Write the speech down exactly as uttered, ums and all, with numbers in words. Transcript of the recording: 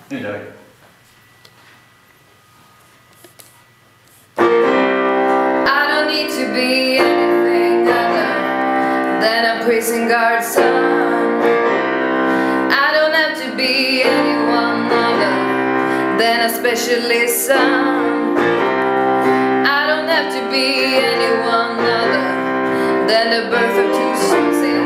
Nu kör vi. I don't need to be anything other than a prison guard son. I don't have to be anyone other than a specialist son. I don't have to be anyone other than the birth of two sons in